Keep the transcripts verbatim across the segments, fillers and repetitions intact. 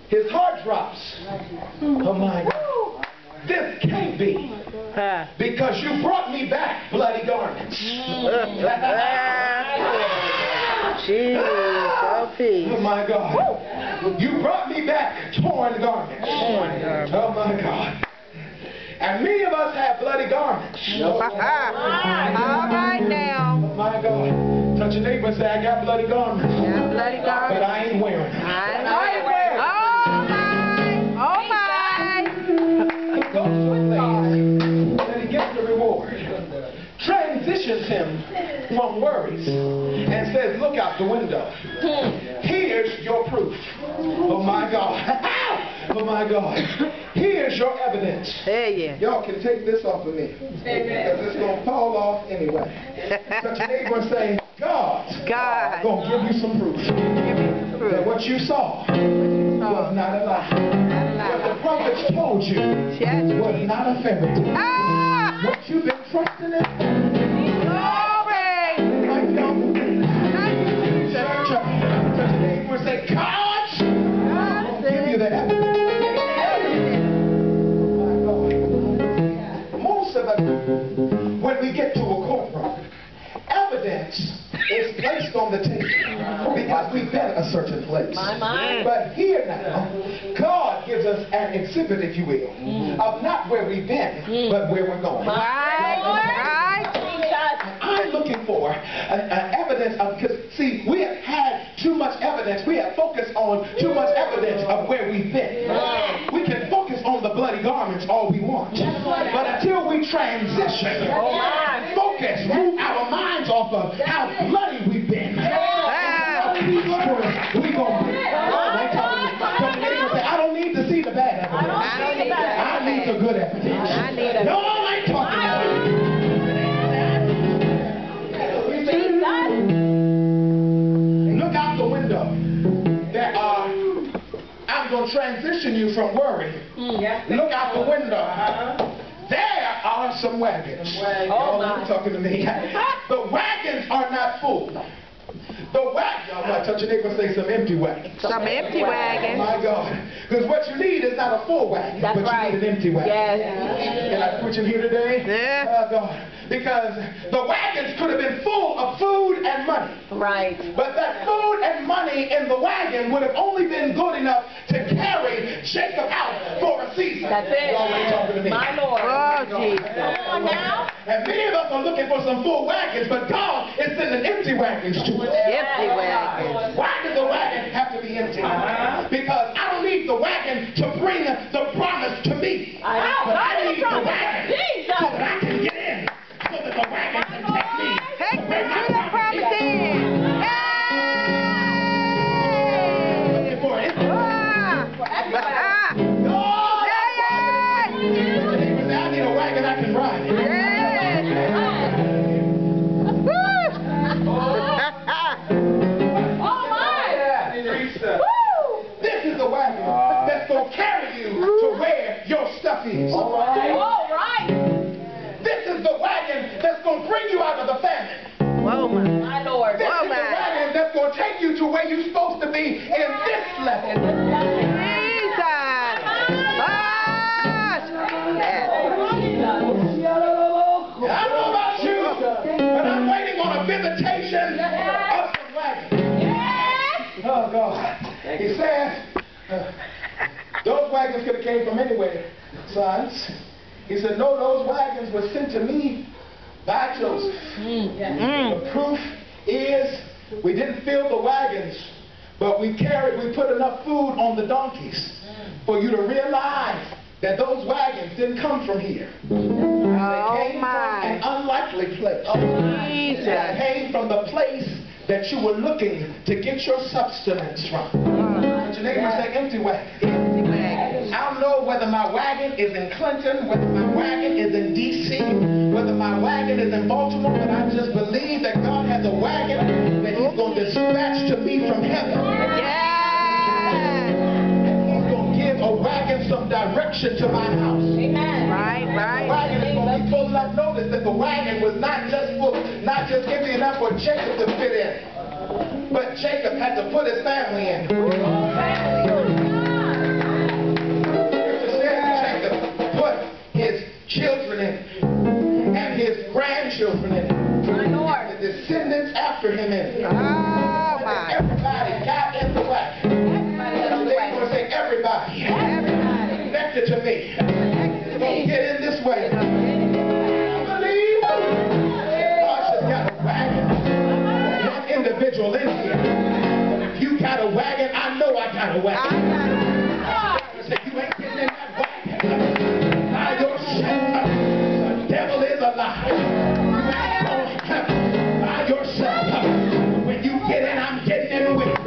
his heart drops. Oh my God. This can't be. Because you brought me back bloody garments. Jesus, oh my God. You brought me back torn garments. Oh my God. And many of us have bloody garments. All right now. Oh my God. Touch your neighbor and say, I got bloody garments. Yeah, bloody garments. But I ain't wearing them. I ain't wearing them. Oh my. Oh my. He goes to a place that he gets the reward. Transitions him from worries and says, look out the window. Here's your proof. Oh my God. Oh my God. Here's your evidence. Hey, yeah. Y'all can take this off of me. Because it's going to fall off anyway. Touch your neighbor and say, God. God. Going to give you some proof. Give me some proof. That what you saw was not a lie. What the prophets told you was not a fairy tale. Ah! What you've been trusting in. When we get to a courtroom, evidence is placed on the table because we've been a certain place. My, my. But here now, God gives us an exhibit, if you will, mm. of not where we've been, mm. but where we're going. Right, right. I'm looking for an, an evidence of, because see, we have had too much evidence. We have focused on too much evidence of where we've been. Mm. We can focus on the bloody garments all we want. But until we transition, oh, focus, move our minds off of how bloody we've been. How peaceful we gonna be. I don't need to see the bad evidence. I don't need the bad I need the good evidence. I need it. No, I ain't talking about it. Look out the window. There are, I'm going to transition you from worry. Mm. Look out the window. Uh-huh. There are some wagons. Some oh, my. Talking to me. The wagons are not full. The wagons, y'all might touch your neighbor and say some empty wagons. Some empty wagons. My God. Because what you need is not a full wagon, That's but right. you need an empty wagon. Yes. Can I preach in here today? Yeah. Oh, God. Because the wagons could have been full of food and money. Right. But that food and money in the wagon would have only been good enough to carry Jacob out for a season. That's it. Y'all ain't talking to me. My Lord. Oh, Jesus. Come on now. And many of us are looking for some full wagons, but God is sending empty wagons to us. Empty wagons. Why does the wagon have to be empty? Uh-huh. Because I don't need the wagon to bring the promise to me. I but I need the wagon Jesus. so that I can get in. So that the wagon can take me. Take me to the promised land. Looking for it. Ah. God, I need a wagon I can ride. This is the wagon that's going to carry you to where your stuff is. All right. All right. This is the wagon that's going to bring you out of the famine. Whoa, man. My Lord. This Whoa, is the man. wagon that's going to take you to where you're supposed to be in this level. Jesus. I don't know about you, but I'm waiting on a visitation of some wagons. Oh, God. He said, uh, those wagons could have came from anywhere, sons. He said, no, those wagons were sent to me by Joseph. Mm. Mm. The proof is we didn't fill the wagons, but we carried, we put enough food on the donkeys mm. for you to realize that those wagons didn't come from here. Oh, they came my. from an unlikely place. Oh, Jesus. They came from the place that you were looking to get your substance from. Mm. But your neighbor say empty wagon. Empty wagon. I don't know whether my wagon is in Clinton, whether my wagon is in D C, whether my wagon is in Baltimore, but I just believe that God has a wagon that He's going to dispatch to me from heaven. Yeah. He's going to give a wagon some direction to my house. Amen. Right, right. The wagon is going to be full enough. Notice that the wagon was not just full, not just empty enough for Jacob to fit in, but Jacob had to put his family in. him in. Oh, my. Everybody got in the wagon. They want to say everybody. Everybody. Connected to me. Get in this way. I believe God has got a wagon. One individual in here. If you got a wagon, I know I got a wagon. Say you ain't getting in that wagon. By yourself. The devil is a lie. You ain't going by yourself. When you get in, I'm getting in with you.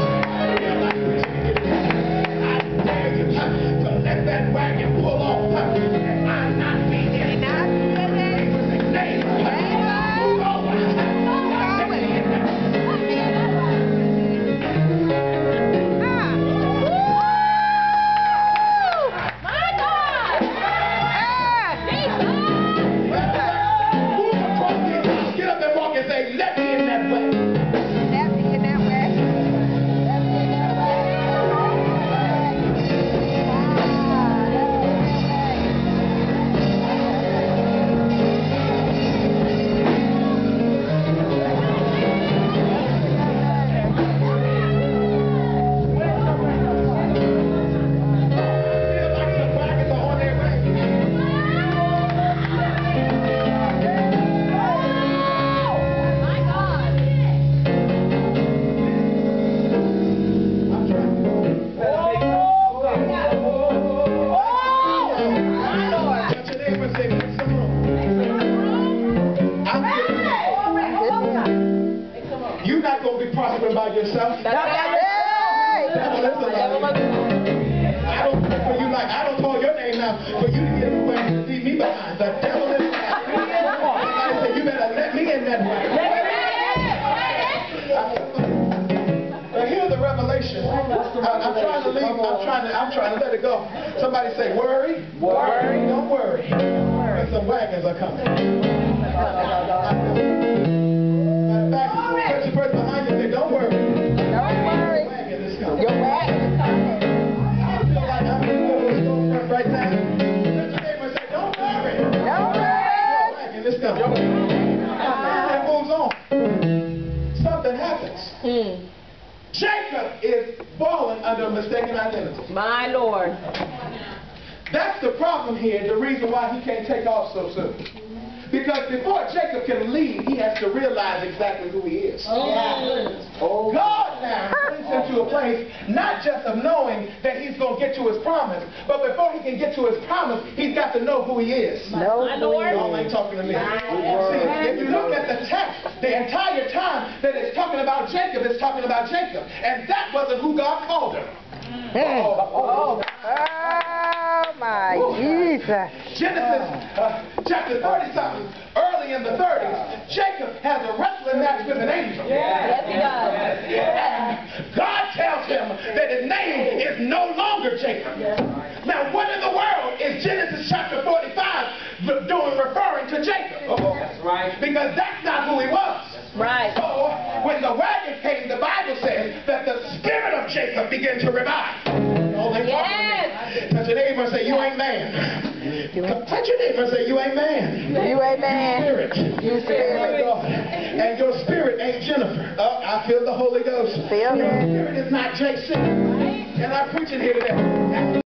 I dare you to let that wagon pull off. I'm not being in it. Neighbor, move over. Let me in there. Move across these house. Get up and walk and say, let me in that way. Let me in that way. Let me in that way. Feel like some wagons are on their way. I'm trying to go. Touch your neighbor and say, make some room. I'm getting You're not going to be prospering by yourself. Hey! Devil is a lie. I don't pray for you like I don't call your name now for you to get away and leave me behind. The devil is a lie. Somebody say, you better let me in that way. But here's the revelation. I, I'm trying to leave. I'm trying to. I'm trying to let it go. Somebody say, worry. Worry. Don't worry. And some wagons are coming. Matter of fact, touch the person behind you and say, don't worry. Don't worry. Wagon is coming. Your wagon is coming. I feel like I'm in the storefront right now. Touch your neighbor and say, don't worry. Don't worry. Wagon is coming. It moves on. Something happens. Jacob is falling under a mistaken identity. My Lord. That's the problem here, the reason why he can't take off so soon. Because before Jacob can leave, he has to realize exactly who he is. Oh. God now brings him to a place not just of knowing that he's going to get to his promise, but before he can get to his promise, he's got to know who he is. No, My Lord. Y'all ain't talking to me. See, if you look at the text, the entire time that it's talking about Jacob, it's talking about Jacob. And that wasn't who God called him. Oh, my Jesus. Genesis uh, chapter thirty-something, early in the thirties, Jacob has a wrestling match with an angel. Yes, he does. And God tells him that his name is no longer Jacob. Now, what in the world is Genesis chapter forty-five doing referring to Jacob? That's right. Because that's not who he was. Right. So, when the wagon came, the Bible says that the spirit of Jacob began to revive. Oh, they Yes. touch your neighbor and say, you ain't man. Touch your neighbor and say, you ain't man. You ain't man. Spirit. You spirit. And your spirit ain't Jennifer. Oh, I feel the Holy Ghost. Feel Your it. spirit is not J C. And I'm preaching here today. That's